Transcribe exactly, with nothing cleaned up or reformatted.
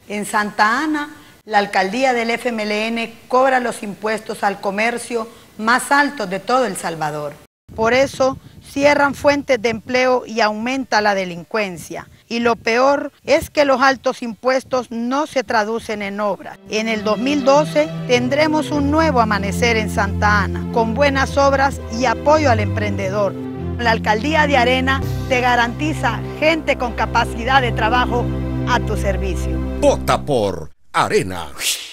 En Santa Ana, la alcaldía del F M L N cobra los impuestos al comercio más altos de todo El Salvador. Por eso, cierran fuentes de empleo y aumenta la delincuencia. Y lo peor es que los altos impuestos no se traducen en obras. En el dos mil doce tendremos un nuevo amanecer en Santa Ana, con buenas obras y apoyo al emprendedor. La alcaldía de Arena te garantiza gente con capacidad de trabajo a tu servicio. Vota por Arena.